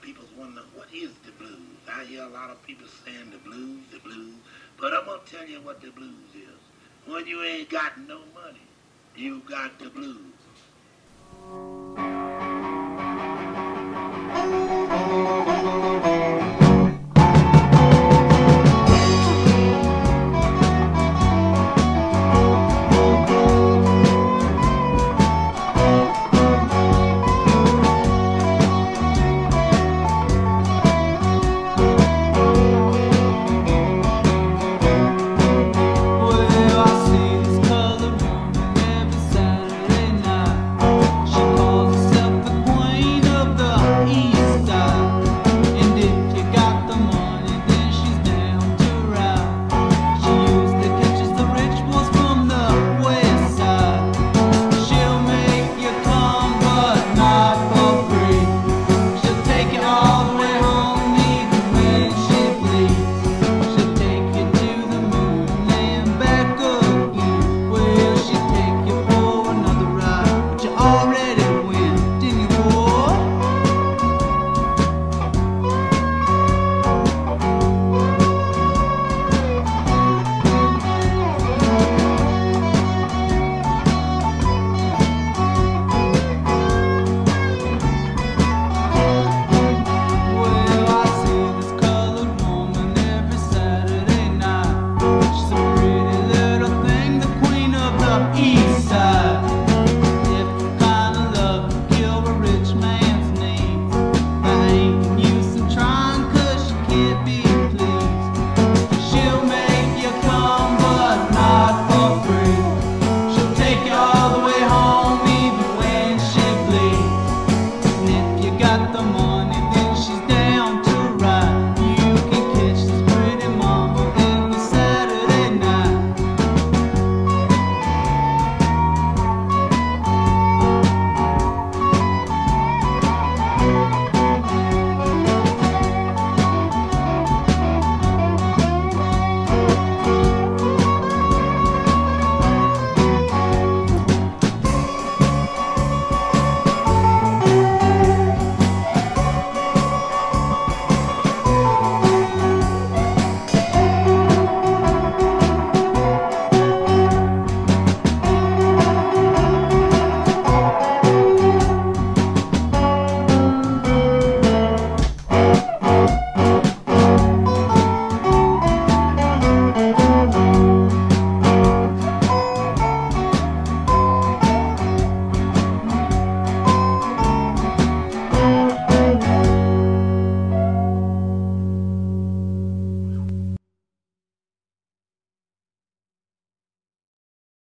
people's wondering, what is the blues? I hear a lot of people saying the blues, but I'm going to tell you what the blues is. When you ain't got no money, you got the blues.